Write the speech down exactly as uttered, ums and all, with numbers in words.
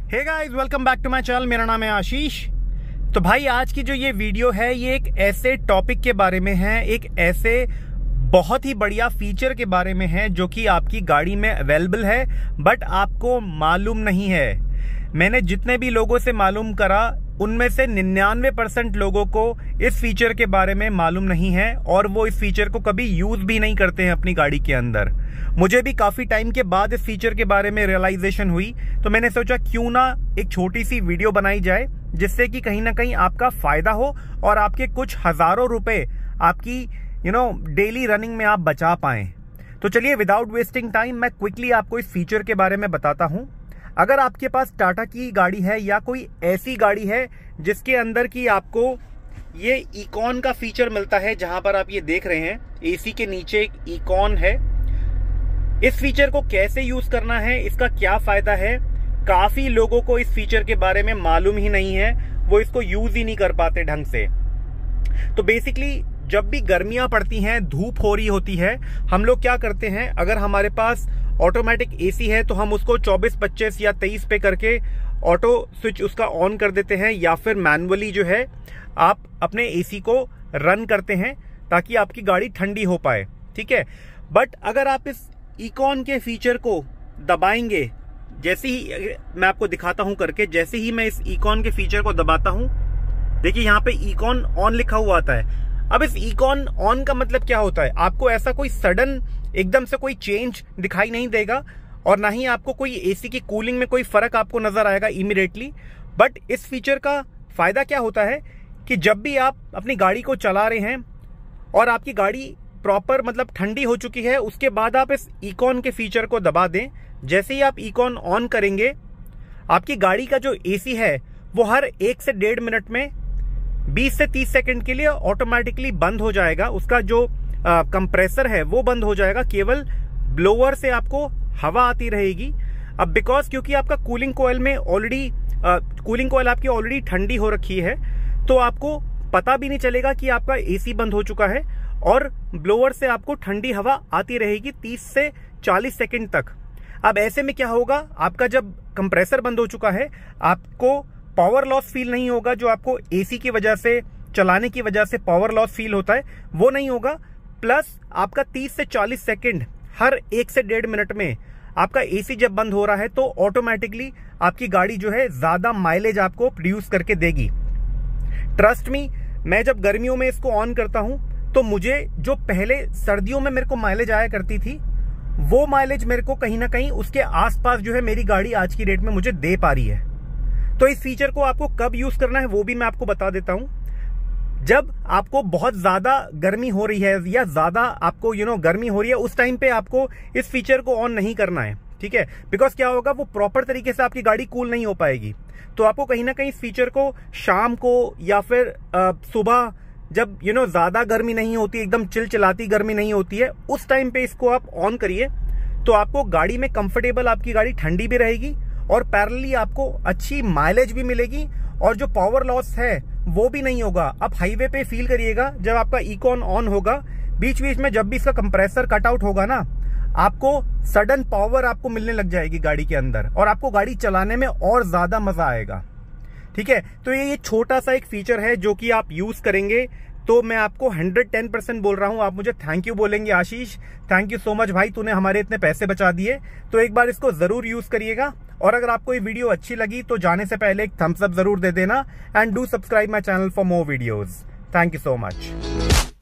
Hey guys, welcome back to my channel. मेरा नाम है आशीष। तो भाई आज की जो ये वीडियो है ये एक ऐसे टॉपिक के बारे में है, एक ऐसे बहुत ही बढ़िया फीचर के बारे में है जो कि आपकी गाड़ी में अवेलेबल है बट आपको मालूम नहीं है। मैंने जितने भी लोगों से मालूम करा उनमें से निन्यानवे परसेंट लोगों को इस फीचर के बारे में मालूम नहीं है और वो इस फीचर को कभी यूज भी नहीं करते हैं अपनी गाड़ी के अंदर। मुझे भी काफी टाइम के बाद इस फीचर के बारे में रियलाइजेशन हुई, तो मैंने सोचा क्यों ना एक छोटी सी वीडियो बनाई जाए जिससे कि कहीं ना कहीं आपका फायदा हो और आपके कुछ हजारों रुपए आपकी यू नो डेली रनिंग में आप बचा पाएं। तो चलिए विदाउट वेस्टिंग टाइम मैं क्विकली आपको इस फीचर के बारे में बताता हूं। अगर आपके पास टाटा की गाड़ी है या कोई ऐसी गाड़ी है जिसके अंदर की आपको ये इकॉन का फीचर मिलता है, जहां पर आप ये देख रहे हैं एसी के नीचे एक इकॉन है, इस फीचर को कैसे यूज करना है, इसका क्या फायदा है, काफी लोगों को इस फीचर के बारे में मालूम ही नहीं है, वो इसको यूज ही नहीं कर पाते ढंग से। तो बेसिकली जब भी गर्मियां पड़ती हैं, धूप हो रही होती है, हम लोग क्या करते हैं, अगर हमारे पास ऑटोमेटिक एसी है तो हम उसको चौबीस पच्चीस या तेईस पे करके ऑटो स्विच उसका ऑन कर देते हैं या फिर मैनुअली जो है आप अपने एसी को रन करते हैं ताकि आपकी गाड़ी ठंडी हो पाए। ठीक है, बट अगर आप इस इकॉन के फीचर को दबाएंगे, जैसे ही मैं आपको दिखाता हूं करके, जैसे ही मैं इस इकॉन के फीचर को दबाता हूं, देखिए यहाँ पे इकॉन ऑन लिखा हुआ आता है। अब इस इकॉन ऑन का मतलब क्या होता है, आपको ऐसा कोई सडन एकदम से कोई चेंज दिखाई नहीं देगा और ना ही आपको कोई एसी की कूलिंग में कोई फर्क आपको नजर आएगा इमीडिएटली। बट इस फीचर का फायदा क्या होता है कि जब भी आप अपनी गाड़ी को चला रहे हैं और आपकी गाड़ी प्रॉपर मतलब ठंडी हो चुकी है, उसके बाद आप इस इकॉन के फीचर को दबा दें। जैसे ही आप इकॉन ऑन करेंगे, आपकी गाड़ी का जो एसी है वो हर एक से डेढ़ मिनट में बीस से तीस सेकंड के लिए ऑटोमेटिकली बंद हो जाएगा। उसका जो कंप्रेसर है वो बंद हो जाएगा, केवल ब्लोअर से आपको हवा आती रहेगी। अब बिकॉज क्योंकि आपका कूलिंग कॉइल में ऑलरेडी कूलिंग कॉइल आपकी ऑलरेडी ठंडी हो रखी है, तो आपको पता भी नहीं चलेगा कि आपका एसी बंद हो चुका है और ब्लोअर से आपको ठंडी हवा आती रहेगी तीस से चालीस सेकंड तक। अब ऐसे में क्या होगा, आपका जब कंप्रेसर बंद हो चुका है, आपको पावर लॉस फील नहीं होगा, जो आपको एसी की वजह से चलाने की वजह से पावर लॉस फील होता है वो नहीं होगा। प्लस आपका तीस से चालीस सेकंड हर एक से डेढ़ मिनट में आपका एसी जब बंद हो रहा है तो ऑटोमेटिकली आपकी गाड़ी जो है ज्यादा माइलेज आपको प्रोड्यूस करके देगी। ट्रस्ट मी, मैं जब गर्मियों में इसको ऑन करता हूं तो मुझे जो पहले सर्दियों में मेरे को माइलेज आया करती थी, वो माइलेज मेरे को कहीं ना कहीं उसके आसपास जो है मेरी गाड़ी आज की डेट में मुझे दे पा रही है। तो इस फीचर को आपको कब यूज करना है वो भी मैं आपको बता देता हूं। जब आपको बहुत ज्यादा गर्मी हो रही है या ज्यादा आपको यू नो गर्मी हो रही है, उस टाइम पे आपको इस फीचर को ऑन नहीं करना है। ठीक है, बिकॉज क्या होगा, वो प्रॉपर तरीके से आपकी गाड़ी कूल नहीं हो पाएगी। तो आपको कहीं ना कहीं इस फीचर को शाम को या फिर सुबह जब यू नो ज्यादा गर्मी नहीं होती, एकदम चिलचिलाती गर्मी नहीं होती है, उस टाइम पे इसको आप ऑन करिए। तो आपको गाड़ी में कंफर्टेबल, आपकी गाड़ी ठंडी भी रहेगी और पैरेलली आपको अच्छी माइलेज भी मिलेगी और जो पावर लॉस है वो भी नहीं होगा। आप हाईवे पे फील करिएगा, जब आपका इकॉन ऑन होगा, बीच बीच में जब भी इसका कंप्रेसर कट आउट होगा ना, आपको सडन पावर आपको मिलने लग जाएगी गाड़ी के अंदर और आपको गाड़ी चलाने में और ज्यादा मजा आएगा। ठीक है, तो ये ये छोटा सा एक फीचर है जो कि आप यूज करेंगे तो मैं आपको हंड्रेड टेन परसेंट बोल रहा हूं, आप मुझे थैंक यू बोलेंगे, Ashish thank you so much भाई, तूने हमारे इतने पैसे बचा दिए। तो एक बार इसको जरूर यूज करिएगा और अगर आपको ये वीडियो अच्छी लगी तो जाने से पहले एक थम्स अप जरूर दे देना and do subscribe my channel for more videos. Thank you so much.